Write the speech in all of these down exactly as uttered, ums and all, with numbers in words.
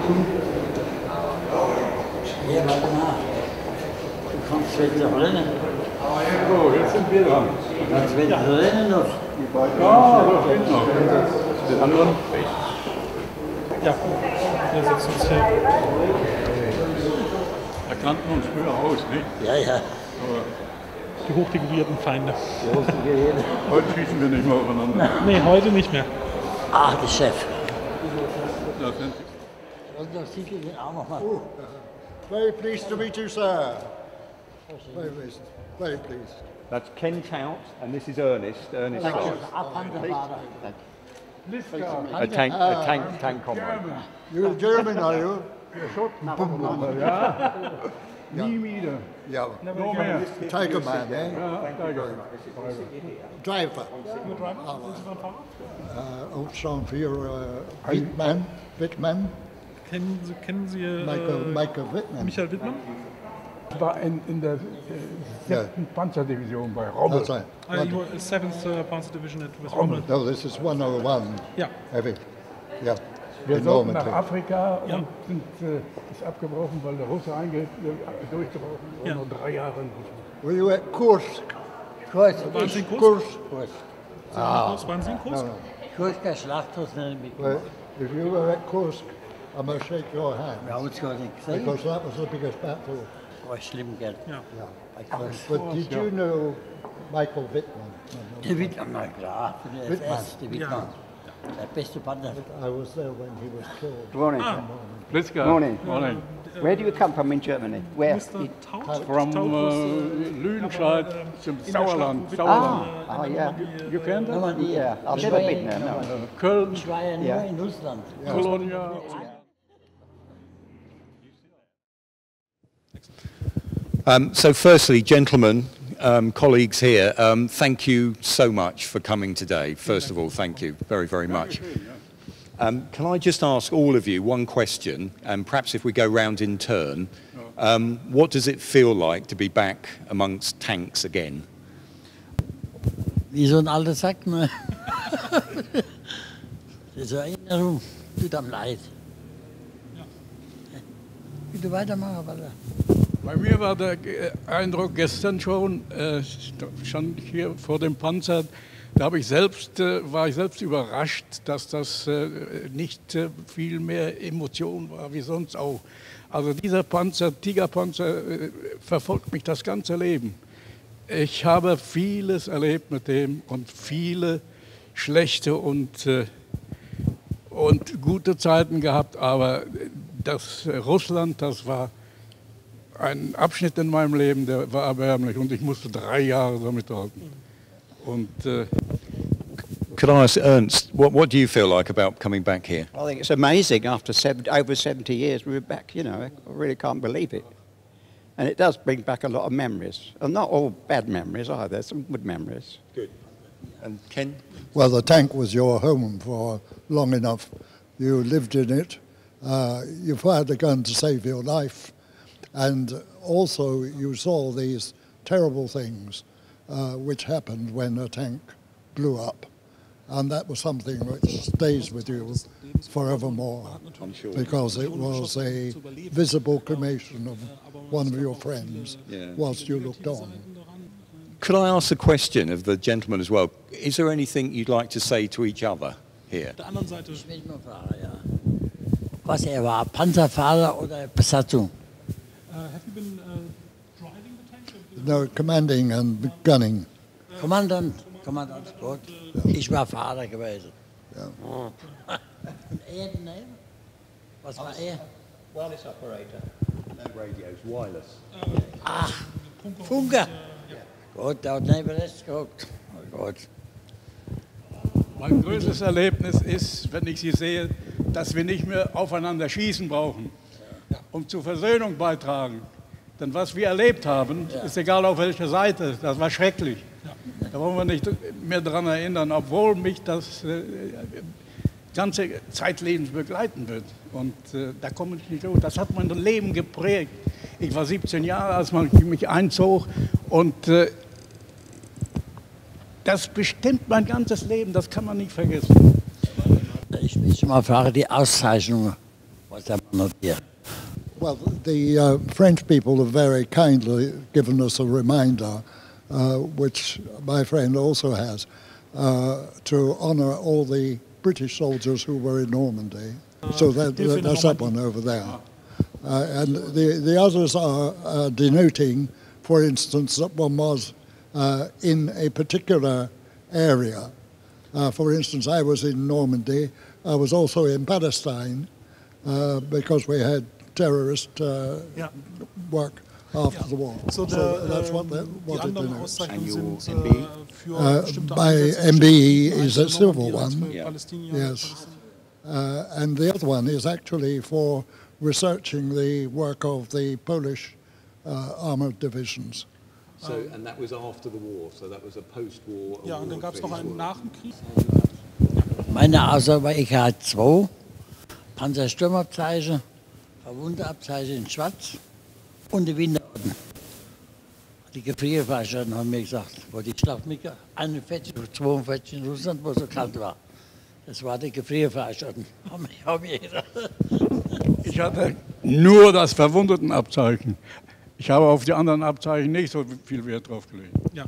tun? Ja, warte mal. Du kannst wieder rennen. So, jetzt sind wir dran. Kannst wieder rennen noch. Ja, das geht noch. Den anderen? Ja, wir setzen uns hier. Da kannten wir uns früher aus, nicht? Ja, ja. Aber Die hochdekorierten Feinde. heute schießen wir nicht mehr aufeinander. Nee, heute nicht mehr. Ach, der Chef. Da sind Und das sieht ihn auch noch mal. Oh, very pleased to meet you, sir. Very pleased. Very pleased. That's Ken Tout, and this is Ernest. Ernest Thank you. Scott. Abhandelvader. A tank, a tank, tank comrade. You're German, are you? ja, nie wieder. Yeah. No mehr. Tiger man, eh? Ja, Tiger. Driver. Uh, old song for your uh, Wittmann. Wittmann. Kennen Sie, kennen Sie äh, Michael, Michael Wittmann. Michael Wittmann? Ich war in, in der äh, siebten Panzerdivision bei Rommel. That's right. Uh, you were seventh uh, Panzer Division at West Rommel. Rommel. No, this is one oh one. Ja. Heavy. Yeah. Wir In sollten nach Normandy. Afrika Ja. und sind, äh, ist abgebrochen, weil der Russe einge äh, durchgebrochen ist. Ja. Nur drei Jahre in Russland. Were you at Kursk? Kurz, Waren Sie in Kursk? Kursk. Kurz. Kursk? Waren Sie in Kursk? No, no. Kursker Schlachthaus nenne ich mich. Well, if you were at Kursk, I must shake your hand. Wir haben uns gar nicht gesehen. Because that was the biggest battle. War schlimm, gell? Ja. Bei Kursk. But did you know Michael Wittmann? Der Wittmann, na klar, für die Wittmann. F S, der Wittmann. Der beste Panzer. I was there when he was killed. Good morning. Blitzka. Morning. Morning. Where do you come from in Germany? Where? Mister Taut? From Taut was, uh, äh, Lüdenscheid aber, äh, zum in der Sauerland. Schlacht, wo Sauerland. Wittmann, äh, Ah, in yeah. Normandie, You äh, can that? Normandie. Yeah, I've Ich never war been in- there, no. Köln, Ich war ja nur Ja. in Russland. Kolonia. Um, so firstly, gentlemen, um, colleagues here, um, thank you so much for coming today. First of all, thank you very, very much. Um, can I just ask all of you one question, and perhaps if we go round in turn, um, what does it feel like to be back amongst tanks again? Wie so ein alter Sack, ne? Diese Erinnerung tut am Leid. Bitte weitermachen, Walter. Bei mir war der äh, Eindruck gestern schon, äh, schon hier vor dem Panzer, da habe ich selbst, äh, war ich selbst überrascht, dass das äh, nicht äh, viel mehr Emotion war wie sonst auch. Also dieser Panzer, Tigerpanzer, äh, verfolgt mich das ganze Leben. Ich habe vieles erlebt mit dem und viele schlechte und, äh, und gute Zeiten gehabt, aber das äh, Russland, das war ein Abschnitt in meinem Leben, der war erbärmlich und ich musste drei Jahre damit halten. Und äh, Could I ask Ernst, what, what do you feel like about coming back here? I think it's amazing after seven, over seventy years we're back, you know, I really can't believe it. And it does bring back a lot of memories. And not all bad memories either, some good memories. Good. And Ken? Well, the tank was your home for long enough. You lived in it. Uh, you fired a gun to save your life. And also you saw these terrible things uh, which happened when a tank blew up. And that was something which stays with you forevermore, because it was a visible cremation of one of your friends whilst you looked on. Could I ask a question of the gentleman as well? Is there anything you'd like to say to each other here? Auf der anderen Seite. Ich will nur fragen, ja. Was er war, Panzerfahrer oder Besatzung? Uh, have you been uh, driving the tank? No, commanding and gunning. Kommandant, Kommandant, gut. Ich war Fahrer gewesen. Ja. Und er, ne? Was war er? Wireless operator. No radios, wireless. Ach, Funker. Gut, der hat neben rechts geguckt. Oh Gott. mein größtes Erlebnis ist, wenn ich Sie sehe, dass wir nicht mehr aufeinander schießen brauchen, um zur Versöhnung beitragen. Denn was wir erlebt haben, ist egal auf welcher Seite, das war schrecklich. Da wollen wir nicht mehr daran erinnern, obwohl mich das äh, ganze Zeitlebens begleiten wird. Und äh, da komme ich nicht los. Das hat mein Leben geprägt. Ich war siebzehn Jahre, als man mich einzog. Und äh, das bestimmt mein ganzes Leben, das kann man nicht vergessen. Ich will schon mal fragen, die Auszeichnungen, What's happening here? Well, the uh, French people have very kindly given us a reminder, uh, which my friend also has, uh, to honour all the British soldiers who were in Normandy. Uh, so that, that, that's that one over there. Uh, and the, the others are uh, denoting, for instance, that one was uh, in a particular area. Uh, for instance, I was in Normandy. I was also in Palestine uh, because we had terrorist uh, Ja. work after Ja. the war. So, So der, that's ähm, what, that, die what it anderen denotes. Auszeichnungen And sind your äh, M B? für Uh, bestimmte my Einsätze, M B bestimmte is a Einsätze, silver Normandie als one. für Yeah. Palästinien, Yes. Uh, and the other one is actually for researching the work of the Polish uh, armoured divisions. So, and that was after the war, so that was a post-war Ja, und dann gab es noch einen nach dem Krieg. Meine Aussage war, ich hatte zwei Panzersturmabzeichen, Verwunderabzeichen in Schwarz und die Winterorden. Die Gefrierfahrschaden haben mir gesagt, wo die Schlacht mit einundvierzig oder zweiundvierzig in Russland, wo es so kalt war. Das war die Gefrierfahrschaden, haben hab mir gesagt. Ich hatte nur das Verwundetenabzeichen. Ich habe auf die anderen Abzeichen nicht so viel Wert drauf gelegt. Ja.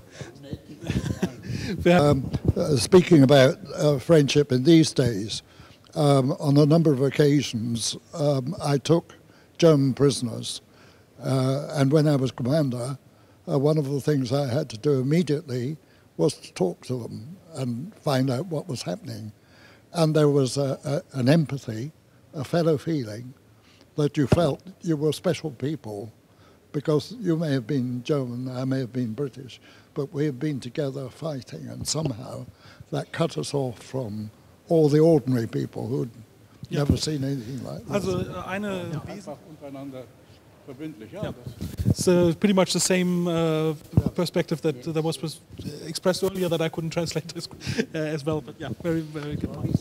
Um, uh, speaking about uh, friendship in these days, um, on a number of occasions um, I took German prisoners, uh, and when I was commander, uh, one of the things I had to do immediately was to talk to them and find out what was happening. And there was a, a, an empathy, a fellow feeling, that you felt you were special people, because you may have been German, I may have been British, but we have been together fighting, and somehow that cut us off from all the ordinary people who'd Ja. never seen anything like that. Also äh, eine Einfach untereinander verbindlich. Ja, Ja. das It's uh, pretty much the same uh, perspective that that was pres- expressed earlier that I couldn't translate as, uh, as well. But yeah, very, very good point.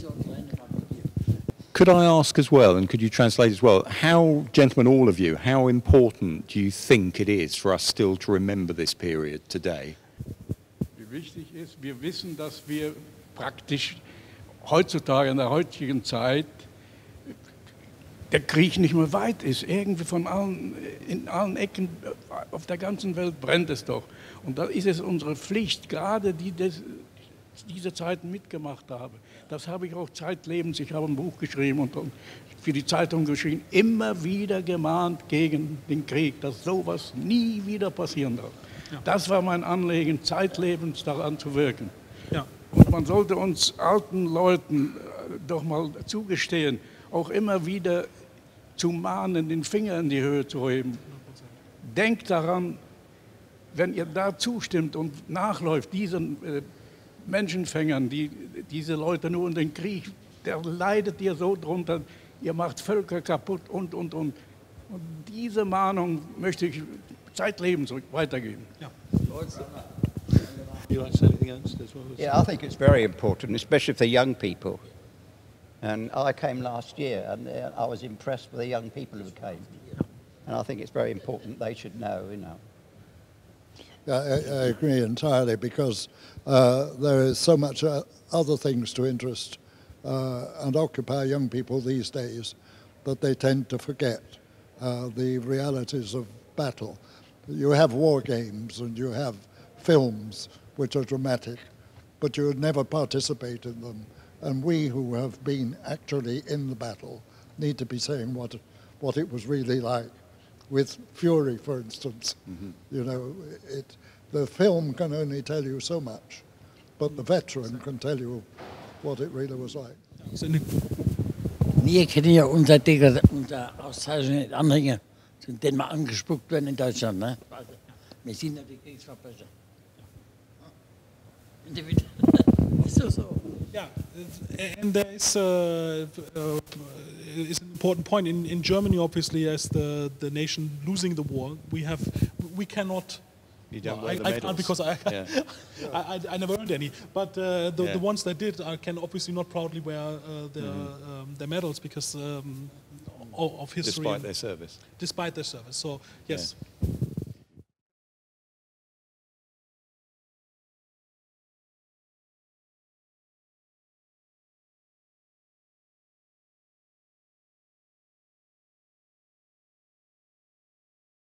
Could I ask as well, and could you translate as well, how, gentlemen, all of you, how important do you think it is for us still to remember this period today? Wie wichtig ist, wir wissen, dass wir praktisch heutzutage, in der heutigen Zeit, der Krieg nicht mehr weit ist. Irgendwie von allen, in allen Ecken auf der ganzen Welt brennt es doch. Und da ist es unsere Pflicht, gerade die das, diese Zeiten mitgemacht haben. Das habe ich auch zeitlebens, ich habe ein Buch geschrieben und für die Zeitung geschrieben, immer wieder gemahnt gegen den Krieg, dass sowas nie wieder passieren darf. Ja. Das war mein Anliegen, zeitlebens daran zu wirken. Ja. Und man sollte uns alten Leuten äh, doch mal zugestehen, auch immer wieder zu mahnen, den Finger in die Höhe zu heben. Denkt daran, wenn ihr da zustimmt und nachläuft, diesen äh, Menschenfängern, die, diese Leute nur in den Krieg, da leidet ihr so drunter, ihr macht Völker kaputt und, und, und. Und diese Mahnung möchte ich zeitlebens weitergeben. Ja. You like to say anything else as well? Yeah, I think it's very important, especially for young people. And I came last year, and uh, I was impressed with the young people who came. And I think it's very important they should know, you know. Yeah, I, I agree entirely, because uh, there is so much uh, other things to interest uh, and occupy young people these days that they tend to forget uh, the realities of battle. You have war games and you have films which are dramatic, but you never participate in them. And we who have been actually in the battle need to be saying what, what it was really like. With Fury, for instance, mm-hmm. you know, it, the film can only tell you so much, but the veteran can tell you what it really was like. Wir kennen ja unser, Digger, unser Auszeichnung Anhänger, sind denen mal angespuckt werden in Deutschland. Ne? Also, wir sind ja die Kriegsverbrecher. Ist das so? Yeah, and there is, uh, uh, is an important point in, in Germany. Obviously, as the, the nation losing the war, we have we cannot. You don't well, wear I, the I medals. can't because I, Yeah. I, I I never earned any. But uh, the Yeah. the ones that did uh, can obviously not proudly wear uh, their Mm-hmm. um, their medals because um, of, of history, Despite and their service. despite their service. So yes,